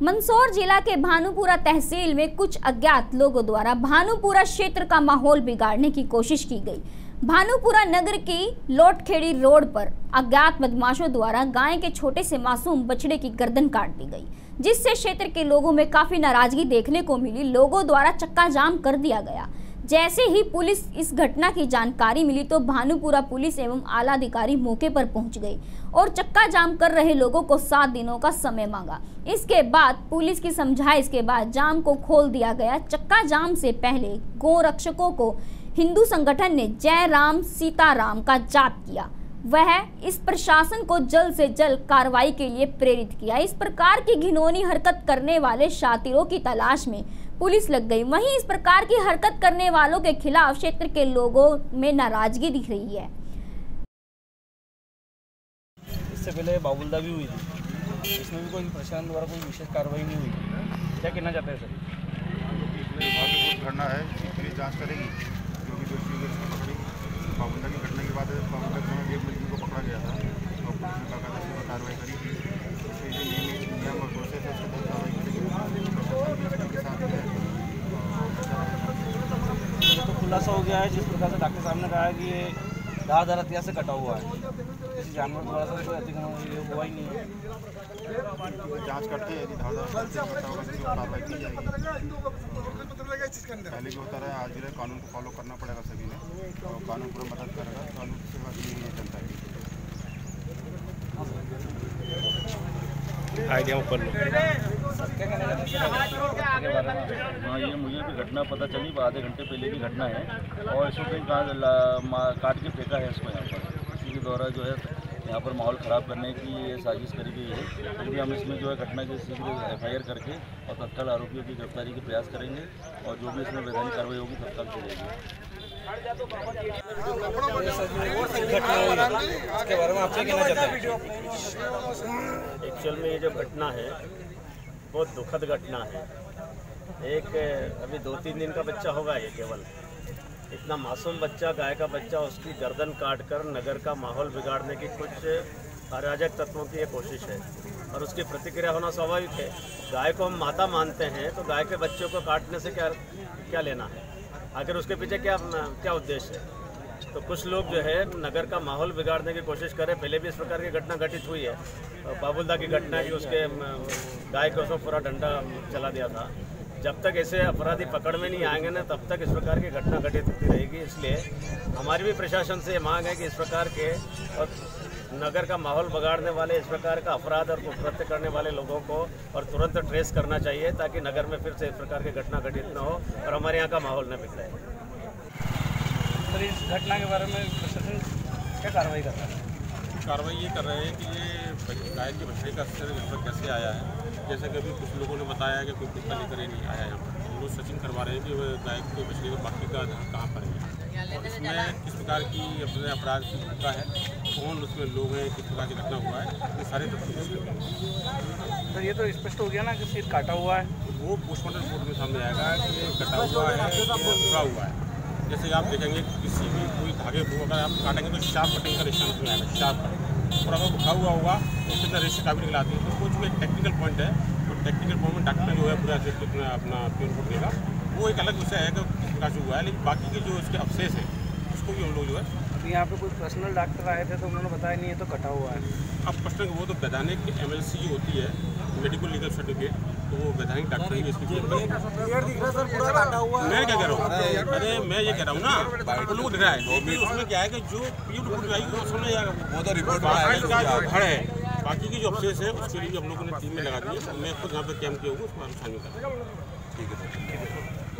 मंदसौर जिला के भानुपुरा तहसील में कुछ अज्ञात लोगों द्वारा भानुपुरा क्षेत्र का माहौल बिगाड़ने की कोशिश की गई। भानुपुरा नगर की लोटखेड़ी रोड पर अज्ञात बदमाशों द्वारा गाय के छोटे से मासूम बछड़े की गर्दन काट दी गई, जिससे क्षेत्र के लोगों में काफी नाराजगी देखने को मिली। लोगों द्वारा चक्का जाम कर दिया गया। जैसे ही पुलिस इस घटना की जानकारी मिली तो भानुपुरा पुलिस एवं आला अधिकारी मौके पर पहुंच गए और चक्का जाम कर रहे लोगों को 7 दिनों का समय मांगा। इसके बाद पुलिस की समझाइश के बाद जाम को खोल दिया गया। चक्का जाम से पहले गौ रक्षकों को हिंदू संगठन ने जय राम सीताराम का जाप किया। वह इस प्रशासन को जल्द से जल्द कार्रवाई के लिए प्रेरित किया। इस प्रकार की घिनौनी हरकत करने वाले शातिरों की तलाश में पुलिस लग गई। वहीं इस प्रकार की हरकत करने वालों के खिलाफ क्षेत्र के लोगों में नाराजगी दिख रही है। इससे पहले बाबुलदा भी हुई थी, इसमें भी कोई प्रशासन द्वारा कोई विशेष कार्रवाई नहीं हुई। क्या कहना चाहते हैं सर? घटना है, पुलिस जांच करेगी। जो भी दोषी है उसको पकड़ेगी। बाबुलदा की घटना के बाद बाबुलदा के समय एक लड़की को पकड़ा गया था और पुलिस ने बाकायदा कार्रवाई करी थी। नियम और प्रोसेस है, उसके तहत कार्रवाई करेगी। तो खुलासा हो गया है जिस प्रकार से डॉक्टर साहब ने कहा है कि ये धार हथियार से कटा हुआ है। किसी जानवर द्वारा से कोई अतिक्रमण हुआ ही नहीं है। जांच करते हैं, यदि धार हथियार से कटा होगा तो कार्रवाई की जाएगी। पहले भी होता रहा, आज भी रहे, कानून को फॉलो करना पड़ेगा सभी ने और कानून पूरा मदद करेगा। कानून की सेवा के लिए चलता है। आइडिया ऊपर लो। हाँ, ये मुझे भी घटना पता चली, आधे घंटे पहले की घटना है और इसको कहीं काट के फेंका है इसको यहाँ पर। इसी के द्वारा जो है यहाँ पर माहौल ख़राब करने की ये साजिश करी गई है। क्योंकि हम इसमें जो है घटना के शीघ्र FIR करके और तत्काल आरोपियों की गिरफ्तारी के प्रयास करेंगे और जो भी इसमें वैधानिक कार्रवाई होगी तत्काल चलेगी। इसके बारे में आप क्या कहना चाहते हैं? एक्चुअल में ये जो घटना है बहुत दुखद घटना है। एक अभी 2-3 दिन का बच्चा होगा, ये केवल इतना मासूम बच्चा, गाय का बच्चा, उसकी गर्दन काटकर नगर का माहौल बिगाड़ने की कुछ अराजक तत्वों की ये कोशिश है और उसकी प्रतिक्रिया होना स्वाभाविक है। गाय को हम माता मानते हैं तो गाय के बच्चों को काटने से क्या लेना है? आखिर उसके पीछे क्या उद्देश्य है? तो कुछ लोग जो है नगर का माहौल बिगाड़ने की कोशिश करें। पहले भी इस प्रकार की घटना घटित हुई है। बाबुलदा की घटना की उसके गाय को उसमें पूरा डंडा चला दिया था। जब तक ऐसे अपराधी पकड़ में नहीं आएंगे ना, तब तक इस प्रकार की घटना घटित होती रहेगी। इसलिए हमारी भी प्रशासन से मांग है कि इस प्रकार के और नगर का माहौल बिगाड़ने वाले, इस प्रकार का अपराध और कुकृत्य करने वाले लोगों को और तुरंत ट्रेस करना चाहिए ताकि नगर में फिर से इस प्रकार की घटना घटित न हो और हमारे यहाँ का माहौल न बिगड़े। सर, इस घटना के बारे में प्रशासन क्या कार्रवाई कर रहा है? कार्रवाई ये कर रहे हैं कि ये गाय के बछड़े का सिर यहाँ पर कैसे आया है। जैसे कि अभी कुछ लोगों ने बताया है कि कोई कुत्ता लेकर ही नहीं आया यहाँ पर। हम लोग सर्चिंग करवा रहे हैं कि वह गाय के बछड़े का बाकी का कहाँ पर है और इसमें किस प्रकार की अपने अपराध की भूमिका है, कौन उसमें लोग हैं, किस प्रकार की घटना हुआ है, ये सारे तथ्य। सर, ये तो स्पष्ट हो गया ना कि सिर काटा हुआ है। वो पोस्टमार्टम रिपोर्ट में सामने आएगा कि ये कटा हुआ है कि टुकड़ा हुआ है। जैसे आप देखेंगे किसी भी कोई धागे को अगर आप काटेंगे तो शार्प कटिंग का निशान उसमें आएगा, शार्प कटिंग। और अगर भुखा हुआ होगा तो उसके अंदर रेशे काफी निकलाती है। तो कुछ जो एक टेक्निकल पॉइंट है, तो टेक्निकल पॉइंट में डॉक्टर जो है पूरा अपना रिपोर्ट देगा। वो एक अलग विषय है कि किस प्रकार से हुआ है, लेकिन बाकी के जो इसके अवशेष है उसको भी हम लोग जो है अभी यहाँ पे कोई पर्सनल डॉक्टर आए थे तो उन्होंने बताया नहीं है तो कटा हुआ है। अब पर्सनल वो तो वैधानिक MLC होती है, मेडिकल लीगल सर्टिफिकेट, तो वो वैधानिक डॉक्टर ही इसकी मैं क्या कह रहा हूँ? अरे मैं ये कह रहा हूँ ना, उन लोगों को दिख रहा है उसमें क्या है कि जो रिपोर्ट आएगी वो समझ आएगा वो तो रिपोर्ट का जो धड़ है। बाकी की जो अवशेष है उसके लिए हम लोगों ने टीम में लगा दी है। मैं खुद यहाँ पर कैम्प किया होगा, उसको हम शामिल करेंगे। ठीक है सर।